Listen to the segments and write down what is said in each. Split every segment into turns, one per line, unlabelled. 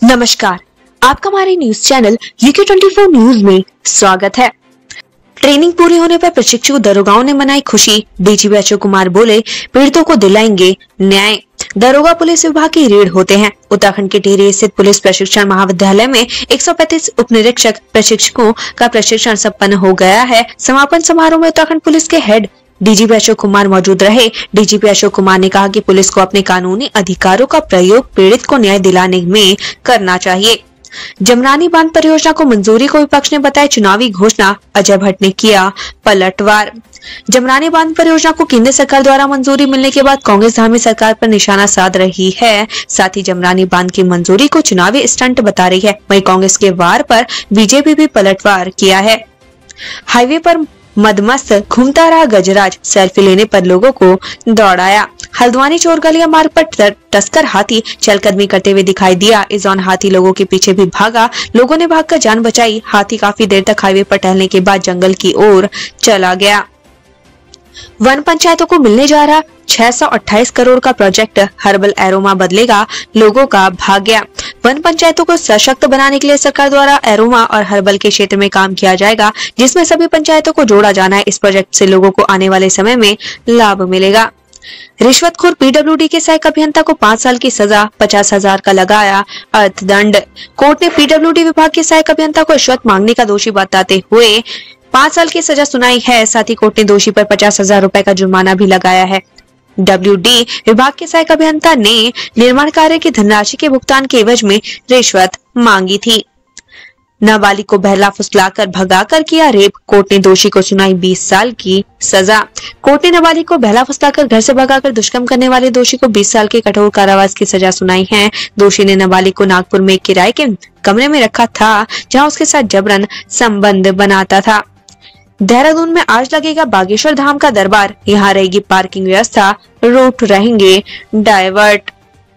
नमस्कार, आपका हमारे न्यूज चैनल UK24 न्यूज में स्वागत है। ट्रेनिंग पूरी होने पर प्रशिक्षु दरोगाओं ने मनाई खुशी। डीजीपी अशोक कुमार बोले, पीड़ितों को दिलाएंगे न्याय। दरोगा पुलिस विभाग की रेड होते हैं। उत्तराखंड के टिहरी स्थित पुलिस प्रशिक्षण महाविद्यालय में 135 उप निरीक्षक प्रशिक्षकों का प्रशिक्षण संपन्न हो गया है। समापन समारोह में उत्तराखंड पुलिस के हेड डीजीपी अशोक कुमार मौजूद रहे। डीजीपी अशोक कुमार ने कहा कि पुलिस को अपने कानूनी अधिकारों का प्रयोग पीड़ित को न्याय दिलाने में करना चाहिए। जमरानी बांध परियोजना को मंजूरी को विपक्ष ने बताया चुनावी घोषणा। अजय भट्ट ने किया पलटवार। जमरानी बांध परियोजना को केंद्र सरकार द्वारा मंजूरी मिलने के बाद कांग्रेस धामी सरकार पर निशाना साध रही है। साथ ही जमरानी बांध की मंजूरी को चुनावी स्टंट बता रही है। वहीं कांग्रेस के वार पर बीजेपी भी पलटवार किया है। हाईवे पर मदमस्त घूमता रहा गजराज, सेल्फी लेने पर लोगों को दौड़ाया। हल्द्वानी चोरगलिया मार्ग पर तस्कर हाथी चलकदमी करते हुए दिखाई दिया। इस दौरान हाथी लोगों के पीछे भी भागा। लोगों ने भागकर जान बचाई। हाथी काफी देर तक हाईवे पर टहलने के बाद जंगल की ओर चला गया। वन पंचायतों को मिलने जा रहा 628 करोड़ का प्रोजेक्ट हर्बल एरोमा बदलेगा लोगों का भाग्य। वन पंचायतों को सशक्त बनाने के लिए सरकार द्वारा एरोमा और हर्बल के क्षेत्र में काम किया जाएगा, जिसमें सभी पंचायतों को जोड़ा जाना है। इस प्रोजेक्ट से लोगों को आने वाले समय में लाभ मिलेगा। रिश्वतखोर PWD के सहायक अभियंता को 5 साल की सजा, 50,000 का लगाया अर्थदंड। कोर्ट ने PWD विभाग के सहायक अभियंता को रिश्वत मांगने का दोषी बताते हुए 5 साल की सजा सुनाई है। साथ ही कोर्ट ने दोषी पर 50,000 रुपए का जुर्माना भी लगाया है। WD विभाग के सहायक अभियंता ने निर्माण कार्य की धनराशि के भुगतान के एवज में रिश्वत मांगी थी। नाबालिग को बहला फुसलाकर भगाकर किया रेप, कोर्ट ने दोषी को सुनाई 20 साल की सजा। कोर्ट ने नाबालिग को बहला फुसलाकर घर से भगाकर दुष्कर्म करने वाले दोषी को 20 साल के कठोर कारावास की सजा सुनाई है। दोषी ने नाबालिग को नागपुर में एक किराए के कमरे में रखा था, जहां उसके साथ जबरन संबंध बनाता था। देहरादून में आज लगेगा बागेश्वर धाम का दरबार। यहाँ रहेगी पार्किंग व्यवस्था, रूट रहेंगे डाइवर्ट।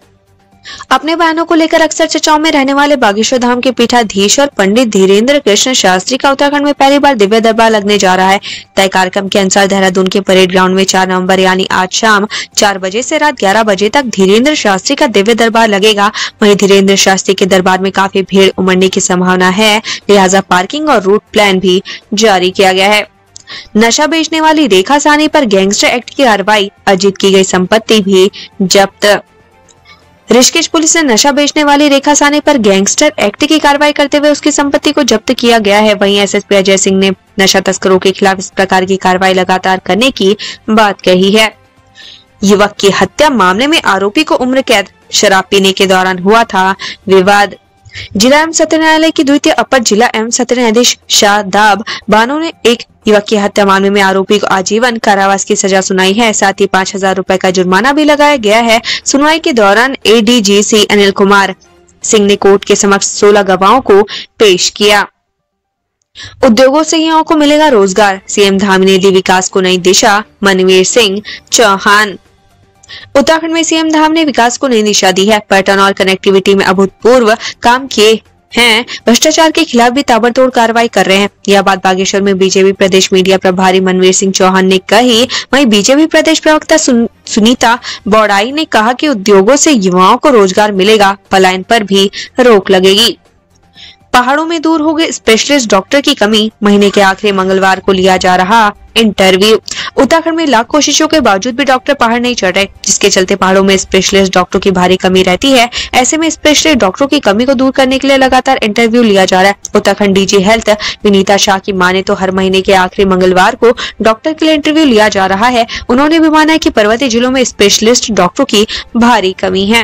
अपने बहनों को लेकर अक्सर चर्चाओं में रहने वाले बागेश्वर धाम के पीठाधीश्वर पंडित धीरेन्द्र कृष्ण शास्त्री का उत्तराखंड में पहली बार दिव्य दरबार लगने जा रहा है। तय कार्यक्रम के अनुसार देहरादून के परेड ग्राउंड में 4 नवंबर यानी आज शाम 4 बजे से रात 11 बजे तक धीरेन्द्र शास्त्री का दिव्य दरबार लगेगा। वहीं धीरेन्द्र शास्त्री के दरबार में काफी भीड़ उमड़ने की संभावना है, लिहाजा पार्किंग और रूट प्लान भी जारी किया गया है। नशा बेचने वाली रेखा साहनी पर गैंगस्टर एक्ट की कार्रवाई, अर्जित की गई संपत्ति भी जब्त। ऋषिकेश पुलिस ने नशा बेचने वाली रेखा साहनी पर गैंगस्टर एक्ट की कार्रवाई करते हुए उसकी संपत्ति को जब्त किया गया है। वहीं SSP अजय सिंह ने नशा तस्करों के खिलाफ इस प्रकार की कार्रवाई लगातार करने की बात कही है। युवक की हत्या मामले में आरोपी को उम्र कैद, शराब पीने के दौरान हुआ था विवाद। जिला एवं सत्र न्यायालय की द्वितीय अपर जिला एवं सत्र न्यायाधीश शादाब बानो ने एक युवक की हत्या मामले में आरोपी को आजीवन कारावास की सजा सुनाई है। साथ ही 5,000 रुपए का जुर्माना भी लगाया गया है। सुनवाई के दौरान ADGC अनिल कुमार सिंह ने कोर्ट के समक्ष 16 गवाहों को पेश किया। उद्योगों से युवाओं को मिलेगा रोजगार, CM धामी ने दी विकास को नई दिशा, मनवीर सिंह चौहान। उत्तराखंड में CM धाम ने विकास को नई दिशा दी है। पर्यटन और कनेक्टिविटी में अभूतपूर्व काम किए हैं। भ्रष्टाचार के खिलाफ भी ताबड़तोड़ कार्रवाई कर रहे हैं। यह बात बागेश्वर में बीजेपी प्रदेश मीडिया प्रभारी मनवीर सिंह चौहान ने कही। वहीं बीजेपी प्रदेश प्रवक्ता सुनीता बौड़ाई ने कहा कि उद्योगों से युवाओं को रोजगार मिलेगा, पलायन पर भी रोक लगेगी। पहाड़ों में दूर हो गए स्पेशलिस्ट डॉक्टर की कमी, महीने के आखिरी मंगलवार को लिया जा रहा इंटरव्यू। उत्तराखंड में लाख कोशिशों के बावजूद भी डॉक्टर पहाड़ नहीं चढ़ रहे, जिसके चलते पहाड़ों में स्पेशलिस्ट डॉक्टरों की भारी कमी रहती है। ऐसे में स्पेशलिस्ट डॉक्टरों की कमी को दूर करने के लिए लगातार इंटरव्यू लिया जा रहा है। उत्तराखंड DG हेल्थ विनीता शाह की माने तो हर महीने के आखिरी मंगलवार को डॉक्टर के लिए इंटरव्यू लिया जा रहा है। उन्होंने भी माना है कि पर्वतीय जिलों में स्पेशलिस्ट डॉक्टरों की भारी कमी है।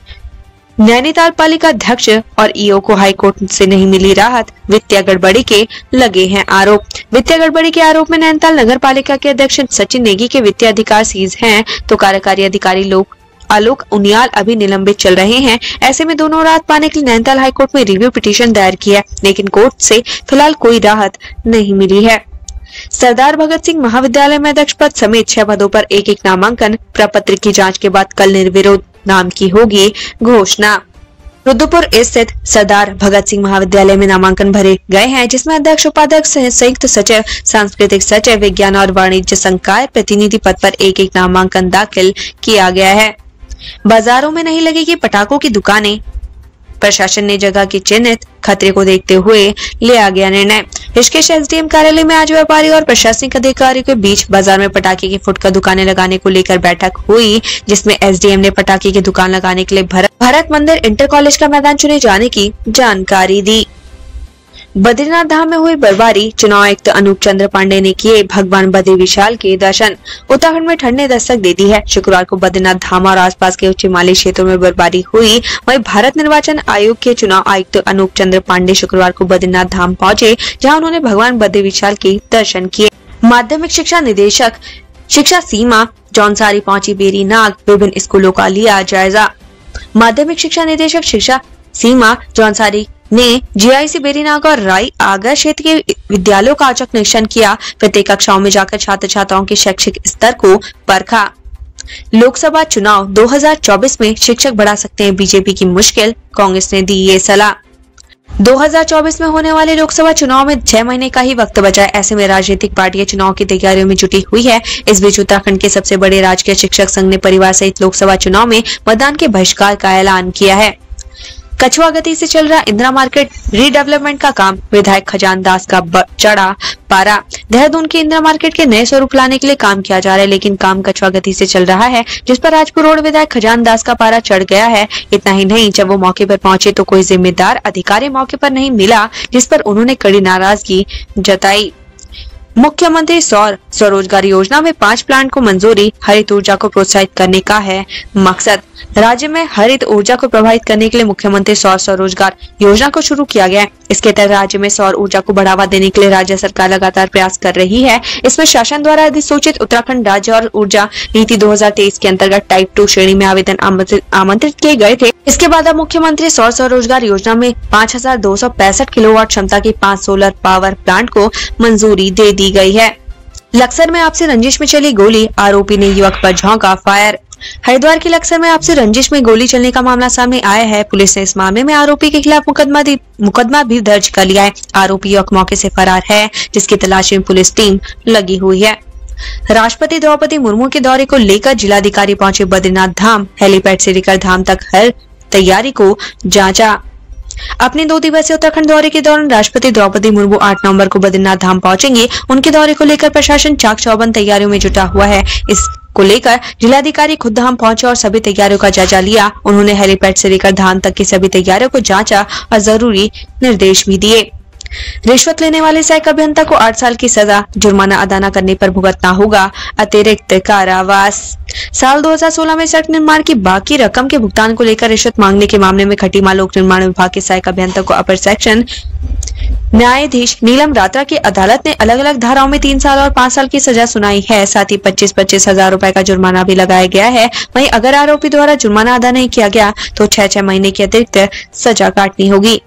नैनीताल पालिका अध्यक्ष और EO को हाईकोर्ट से नहीं मिली राहत, वित्तीय गड़बड़ी के लगे हैं आरोप। वित्तीय गड़बड़ी के आरोप में नैनीताल नगर पालिका के अध्यक्ष सचिन नेगी के वित्तीय अधिकार सीज हैं, तो कार्यकारी अधिकारी आलोक उनियाल अभी निलंबित चल रहे हैं। ऐसे में दोनों राहत पाने के लिए नैनीताल हाईकोर्ट में रिव्यू पिटीशन दायर किया, लेकिन कोर्ट से फिलहाल कोई राहत नहीं मिली है। सरदार भगत सिंह महाविद्यालय में अध्यक्ष पद समेत 6 पदों पर एक नामांकन, प्रपत्र की जांच के बाद कल निर्विरोध नाम की होगी घोषणा। रुद्रपुर स्थित सरदार भगत सिंह महाविद्यालय में नामांकन भरे गए हैं, जिसमें अध्यक्ष, उपाध्यक्ष, संयुक्त सचिव, सांस्कृतिक सचिव, विज्ञान और वाणिज्य संकाय प्रतिनिधि पद पर एक नामांकन दाखिल किया गया है। बाजारों में नहीं लगेगी पटाखों की दुकानें, प्रशासन ने जगह के चिन्हित खतरे को देखते हुए लिया गया निर्णय। ऋषिकेश एसडीएम कार्यालय में आज व्यापारी और प्रशासनिक अधिकारियों के बीच बाजार में पटाखे की फुटकर दुकानें लगाने को लेकर बैठक हुई, जिसमें एसडीएम ने पटाखे की दुकान लगाने के लिए भारत मंदिर इंटर कॉलेज का मैदान चुने जाने की जानकारी दी। बद्रीनाथ धाम में हुई बर्फबारी, चुनाव आयुक्त अनूप चंद्र पांडे ने किए भगवान बद्री विशाल के दर्शन। उत्तराखंड में ठंड ने दस्तक दे दी है। शुक्रवार को बद्रीनाथ धाम और आसपास के उच्च हिमालयी क्षेत्रों में बर्फबारी हुई। वहीं भारत निर्वाचन आयोग के चुनाव आयुक्त अनूप चंद्र पांडे शुक्रवार को बद्रीनाथ धाम पहुंचे, जहां उन्होंने भगवान बद्री विशाल के दर्शन किए। माध्यमिक शिक्षा निदेशक शिक्षा सीमा जौनसारी पहुंची बेरी नाग, विभिन्न स्कूलों का लिया जायजा। माध्यमिक शिक्षा निदेशक शिक्षा सीमा जौनसारी ने जीआईसी बेरीनाग और राई आगर क्षेत्र के विद्यालयों का औचक निरीक्षण किया। प्रत्येक कक्षाओं में जाकर छात्र छात्राओं के शैक्षिक स्तर को परखा। लोकसभा चुनाव 2024 में शिक्षक बढ़ा सकते हैं बीजेपी की मुश्किल, कांग्रेस ने दी ये सलाह। 2024 में होने वाले लोकसभा चुनाव में 6 महीने का ही वक्त बचा है। ऐसे में राजनीतिक पार्टियां चुनाव की तैयारियों में जुटी हुई है। इस बीच उत्तराखंड के सबसे बड़े राजकीय शिक्षक संघ ने परिवार सहित लोकसभा चुनाव में मतदान के बहिष्कार का ऐलान किया है। कछुआ गति से चल रहा इंदिरा मार्केट रीडेवलपमेंट का काम, विधायक खजान दास का चढ़ा पारा। देहरादून के इंदिरा मार्केट के नए स्वरूप लाने के लिए काम किया जा रहा है, लेकिन काम कछुआ गति से चल रहा है, जिस पर राजपुर रोड विधायक खजान दास का पारा चढ़ गया है। इतना ही नहीं, जब वो मौके पर पहुंचे तो कोई जिम्मेदार अधिकारी मौके पर नहीं मिला, जिस पर उन्होंने कड़ी नाराजगी जताई। मुख्यमंत्री सौर स्वरोजगार योजना में 5 प्लांट को मंजूरी, हरित ऊर्जा को प्रोत्साहित करने का है मकसद। राज्य में हरित ऊर्जा को प्रभावित करने के लिए मुख्यमंत्री सौर स्वरोजगार योजना को शुरू किया गया है। इसके तहत राज्य में सौर ऊर्जा को बढ़ावा देने के लिए राज्य सरकार लगातार प्रयास कर रही है। इसमें शासन द्वारा अधिसूचित उत्तराखंड राज्य और ऊर्जा नीति 2023 के अंतर्गत टाइप 2 श्रेणी में आवेदन आमंत्रित किए गए थे। इसके बाद अब मुख्यमंत्री सौर स्वरोजगार योजना में 5265 किलोवाट क्षमता की 5 सोलर पावर प्लांट को मंजूरी दे दी गई है। लक्सर में आपसी रंजिश में चली गोली, आरोपी ने युवक पर झोंका फायर। हरिद्वार के लक्सर में आपसी रंजिश में गोली चलने का मामला सामने आया है। पुलिस ने इस मामले में आरोपी के खिलाफ मुकदमा भी दर्ज कर लिया है। आरोपी युवक मौके से फरार है, जिसकी तलाश में पुलिस टीम लगी हुई है। राष्ट्रपति द्रौपदी मुर्मू के दौरे को लेकर जिलाधिकारी पहुंचे बद्रीनाथ धाम। हेलीपैड से लेकर धाम तक हर तैयारी को जांचा। अपने 2 दिवसीय उत्तराखंड दौरे के दौरान राष्ट्रपति द्रौपदी मुर्मू 8 नवंबर को बद्रीनाथ धाम पहुंचेंगे। उनके दौरे को लेकर प्रशासन चाक चौबंद तैयारियों में जुटा हुआ है। इसको लेकर जिलाधिकारी खुद धाम पहुंचे और सभी तैयारियों का जायजा लिया। उन्होंने हेलीपैड से लेकर धाम तक की सभी तैयारियों को जांचा और जरूरी निर्देश भी दिए। रिश्वत लेने वाले सहायक अभियंता को 8 साल की सजा, जुर्माना अदा न करने पर भुगतना होगा अतिरिक्त कारावास। साल 2016 में सड़क निर्माण की बाकी रकम के भुगतान को लेकर रिश्वत मांगने के मामले में खटीमा लोक निर्माण विभाग के सहायक अभियंता को अपर सेक्शन न्यायाधीश नीलम रात्रा की अदालत ने अलग अलग धाराओं में 3 साल और 5 साल की सजा सुनाई है। साथ ही 25-25 हजार रुपए का जुर्माना भी लगाया गया है। वहीं अगर आरोपी द्वारा जुर्माना अदा नहीं किया गया तो 6 महीने की अतिरिक्त सजा काटनी होगी।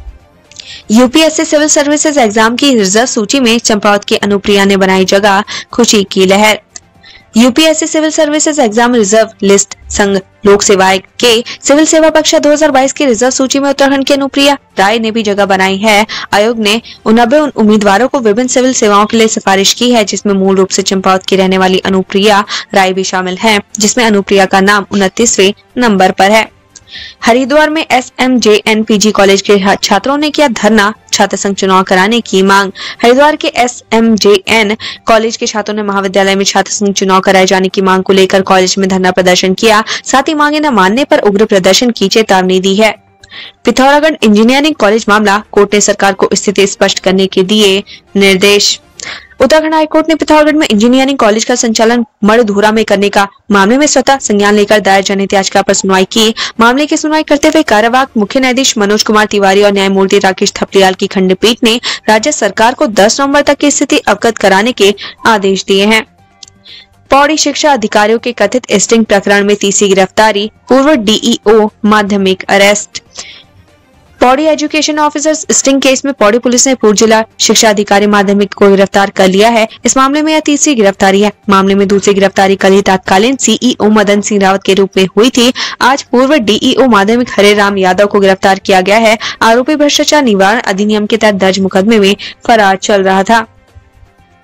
यूपीएससी सिविल सर्विसेज एग्जाम की रिजर्व सूची में चंपावत की अनुप्रिया ने बनाई जगह, खुशी की लहर। UPSC civil services exam reserve list संघ लोक सेवाएं के सिविल सेवा परीक्षा 2022 की रिजर्व सूची में उत्तराखंड की अनुप्रिया राय ने भी जगह बनाई है। आयोग ने 90 उम्मीदवारों को विभिन्न सिविल सेवाओं के लिए सिफारिश की है, जिसमें मूल रूप से चंपावत की रहने वाली अनुप्रिया राय भी शामिल है, जिसमें अनुप्रिया का नाम 29वें नंबर पर है। हरिद्वार में SMJN PG कॉलेज के छात्रों ने किया धरना, छात्र संघ चुनाव कराने की मांग। हरिद्वार के SMJN कॉलेज के छात्रों ने महाविद्यालय में छात्र संघ चुनाव कराए जाने की मांग को लेकर कॉलेज में धरना प्रदर्शन किया। साथ ही मांगे न मानने पर उग्र प्रदर्शन की चेतावनी दी है। पिथौरागढ़ इंजीनियरिंग कॉलेज मामला, कोर्ट ने सरकार को स्थिति स्पष्ट करने के दिए निर्देश। उत्तराखंड हाईकोर्ट ने पिथौरागढ़ में इंजीनियरिंग कॉलेज का संचालन मड़धुरा में करने का मामले में स्वतः संज्ञान लेकर दायर जनहित याचिका पर सुनवाई की। मामले की सुनवाई करते हुए कार्यवाहक मुख्य न्यायाधीश मनोज कुमार तिवारी और न्यायमूर्ति राकेश थपलियाल की खंडपीठ ने राज्य सरकार को 10 नवंबर तक की स्थिति अवगत कराने के आदेश दिए हैं। पौड़ी शिक्षा अधिकारियों के कथित स्टिंग प्रकरण में तीसरी गिरफ्तारी, पूर्व DEO माध्यमिक arrest. Pauri education officers sting case में पौड़ी पुलिस ने पूर्व जिला शिक्षा अधिकारी माध्यमिक को गिरफ्तार कर लिया है। इस मामले में यह तीसरी गिरफ्तारी है। मामले में दूसरी गिरफ्तारी कल ही तत्कालीन CEO मदन सिंह रावत के रूप में हुई थी। आज पूर्व DEO माध्यमिक हरे राम यादव को गिरफ्तार किया गया है। आरोपी भ्रष्टाचार निवारण अधिनियम के तहत दर्ज मुकदमे में फरार चल रहा था।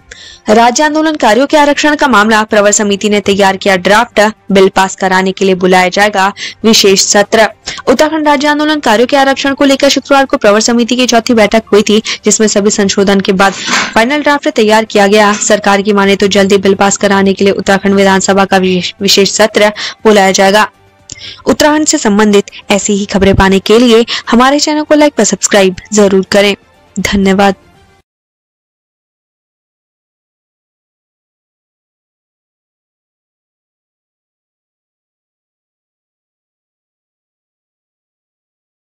राज्य आंदोलनकारियों के आरक्षण का मामला, प्रवर समिति ने तैयार किया ड्राफ्ट, बिल पास कराने के लिए बुलाया जाएगा विशेष सत्र। उत्तराखंड राज्य आंदोलनकारियों के आरक्षण को लेकर शुक्रवार को प्रवर समिति की चौथी बैठक हुई थी, जिसमें सभी संशोधन के बाद फाइनल ड्राफ्ट तैयार किया गया। सरकार की माने तो जल्दी बिल पास कराने के लिए उत्तराखंड विधानसभा का विशेष सत्र बुलाया जाएगा। उत्तराखंड से संबंधित ऐसी ही खबरें पाने के लिए हमारे चैनल को लाइक व सब्सक्राइब जरूर करें। धन्यवाद।